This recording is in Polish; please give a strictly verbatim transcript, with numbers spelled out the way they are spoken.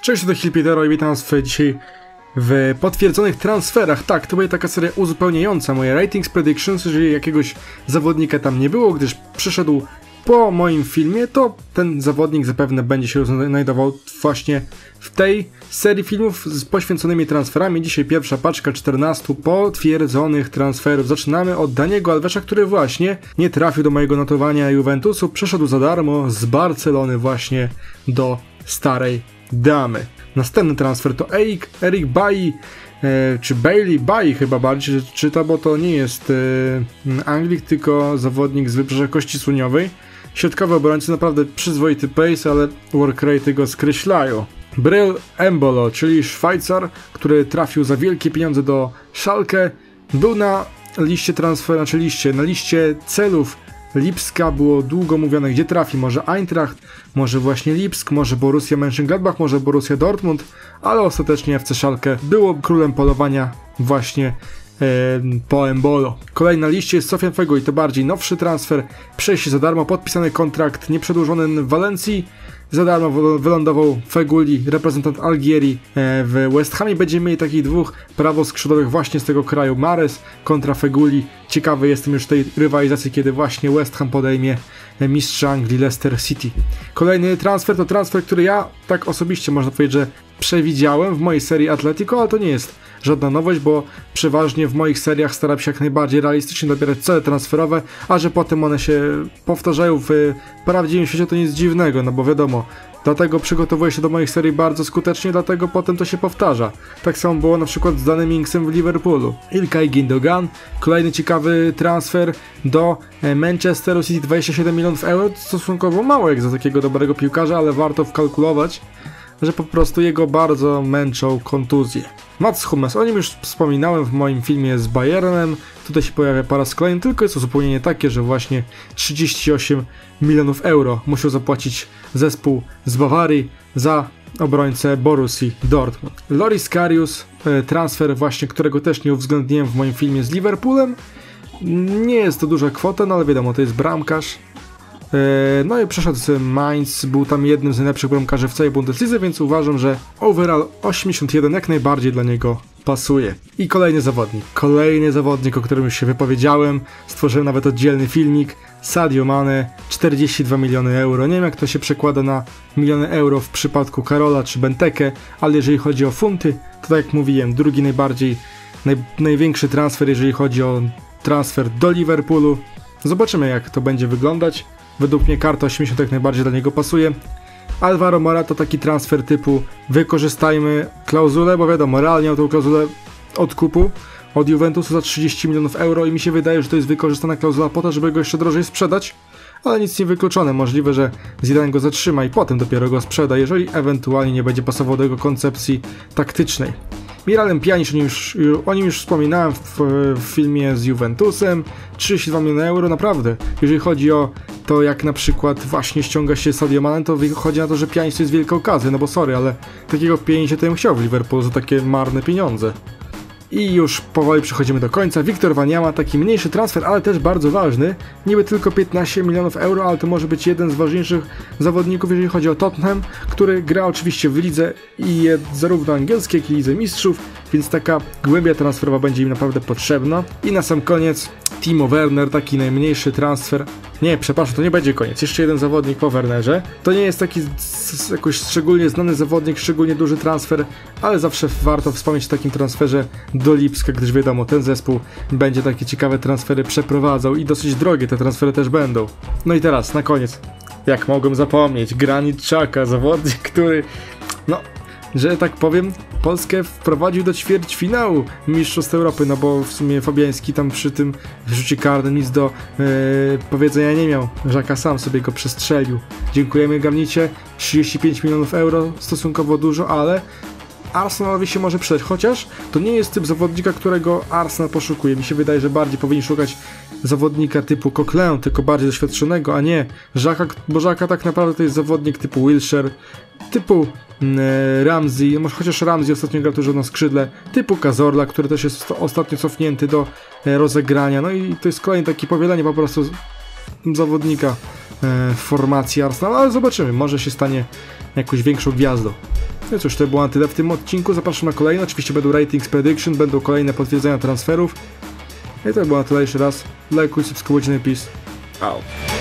Cześć, to Hilpidero i witam was w dzisiaj w potwierdzonych transferach. Tak, to będzie taka seria uzupełniająca moje ratings predictions. Jeżeli jakiegoś zawodnika tam nie było, gdyż przyszedł po moim filmie, to ten zawodnik zapewne będzie się znajdował właśnie w tej serii filmów z poświęconymi transferami. Dzisiaj pierwsza paczka czternastu potwierdzonych transferów. Zaczynamy od Daniego Alvesa, który właśnie nie trafił do mojego notowania Juventusu. Przeszedł za darmo z Barcelony właśnie do starej damy. Następny transfer to Eric, Eric Bailly, e, czy Bailey, Bailly chyba bardziej czyta, bo to nie jest e, Anglik, tylko zawodnik z Wybrzeża Kości Słoniowej. Środkowy obrońcy, naprawdę przyzwoity pace, ale work rate go skreślają. Bril Embolo, czyli Szwajcar, który trafił za wielkie pieniądze do Schalke, był na liście transfer, znaczy liście, na liście celów Lipska. Było długo mówione, gdzie trafi, może Eintracht, może właśnie Lipsk, może Borussia Mönchengladbach, może Borussia Dortmund, ale ostatecznie F C Schalke było królem polowania właśnie e, po Embolo. Kolejna na liście jest Sofian Feghouli, to bardziej nowszy transfer, przejście za darmo, podpisany kontrakt nieprzedłużony w Walencji. Za darmo wylądował Feghouli, reprezentant Algierii w West Hamie. Będziemy mieli takich dwóch prawoskrzydłowych właśnie z tego kraju, Mahrez kontra Feghouli. Ciekawy jestem już tej rywalizacji, kiedy właśnie West Ham podejmie mistrza Anglii Leicester City. Kolejny transfer to transfer, który ja tak osobiście można powiedzieć, że przewidziałem w mojej serii Atletico, ale to nie jest żadna nowość, bo przeważnie w moich seriach staram się jak najbardziej realistycznie dobierać cele transferowe, a że potem one się powtarzają w prawdziwym świecie, to nic dziwnego, no bo wiadomo, dlatego przygotowuję się do moich serii bardzo skutecznie, dlatego potem to się powtarza. Tak samo było na przykład z Danym Inksem w Liverpoolu. Ilkay Gündogan, kolejny ciekawy transfer do Manchesteru City, dwadzieścia siedem milionów euro, stosunkowo mało jak za takiego dobrego piłkarza, ale warto wkalkulować, że po prostu jego bardzo męczą kontuzje. Mats Hummels, o nim już wspominałem w moim filmie z Bayernem, tutaj się pojawia po raz kolejny, tylko jest uzupełnienie takie, że właśnie trzydzieści osiem milionów euro musiał zapłacić zespół z Bawarii za obrońcę Borussii Dortmund. Loris Karius, transfer właśnie, którego też nie uwzględniłem w moim filmie z Liverpoolem. Nie jest to duża kwota, no ale wiadomo, to jest bramkarz. No i przeszedł z Mainz, był tam jednym z najlepszych bramkarzy w całej Bundeslidze, więc uważam, że overall osiemdziesiąt jeden jak najbardziej dla niego pasuje. I kolejny zawodnik, kolejny zawodnik, o którym już się wypowiedziałem, stworzyłem nawet oddzielny filmik, Sadio Mane, czterdzieści dwa miliony euro. Nie wiem, jak to się przekłada na miliony euro w przypadku Karola czy Benteke, ale jeżeli chodzi o funty, to tak jak mówiłem, drugi najbardziej, naj, największy transfer, jeżeli chodzi o transfer do Liverpoolu. Zobaczymy, jak to będzie wyglądać. Według mnie karta osiemdziesiąt jak najbardziej dla niego pasuje. Alvaro Morata to taki transfer typu wykorzystajmy klauzulę, bo wiadomo, Real miał tą klauzulę odkupu od Juventusu za trzydzieści milionów euro i mi się wydaje, że to jest wykorzystana klauzula po to, żeby go jeszcze drożej sprzedać, ale nic nie wykluczone, możliwe, że Zidane go zatrzyma i potem dopiero go sprzeda, jeżeli ewentualnie nie będzie pasował do jego koncepcji taktycznej. Miralem Pjanic, o nim już, o nim już wspominałem w, w filmie z Juventusem, trzydzieści dwa miliony euro, naprawdę. Jeżeli chodzi o to, jak na przykład właśnie ściąga się Sadio Mane, to wychodzi na to, że Pjanic to jest wielka okazja, no bo sorry, ale takiego Pjanicia to bym chciał w Liverpoolu za takie marne pieniądze. I już powoli przechodzimy do końca. Wiktor Wanyama, taki mniejszy transfer, ale też bardzo ważny. Niby tylko piętnaście milionów euro, ale to może być jeden z ważniejszych zawodników, jeżeli chodzi o Tottenham, który gra oczywiście w lidze i zarówno angielskiej, jak i lidze mistrzów, więc taka głębia transferowa będzie im naprawdę potrzebna. I na sam koniec Timo Werner, taki najmniejszy transfer. Nie, przepraszam, to nie będzie koniec. Jeszcze jeden zawodnik po Wernerze. To nie jest taki jakoś szczególnie znany zawodnik, szczególnie duży transfer, ale zawsze warto wspomnieć o takim transferze do Lipska, gdyż wiadomo, ten zespół będzie takie ciekawe transfery przeprowadzał i dosyć drogie te transfery też będą. No i teraz, na koniec, jak mogłem zapomnieć, Granit Xhaka, zawodnik, który, no, że tak powiem, Polskę wprowadził do ćwierćfinału Mistrzostw Europy, no bo w sumie Fabiański tam przy tym wyrzucie karnym nic do yy, powiedzenia nie miał. Xhaka sam sobie go przestrzelił. Dziękujemy Granicie, trzydzieści pięć milionów euro, stosunkowo dużo, ale Arsenalowi się może przydać, chociaż to nie jest typ zawodnika, którego Arsenal poszukuje. Mi się wydaje, że bardziej powinien szukać zawodnika typu Coquelin, tylko bardziej doświadczonego, a nie Xhaka, bo Xhaka tak naprawdę to jest zawodnik typu Wilshere, typu e, Ramsey, może chociaż Ramsey ostatnio grał też na skrzydle, typu Cazorla, który też jest ostatnio cofnięty do e, rozegrania. No i to jest kolejne takie powielenie po prostu zawodnika e, w formacji Arsenal, ale zobaczymy, może się stanie jakąś większą gwiazdą. No cóż, to było na tyle w tym odcinku, zapraszam na kolejne, oczywiście będą Ratings Prediction, będą kolejne potwierdzenia transferów. I to było na tyle jeszcze raz, lajkuj, subskrybujcie, peace out.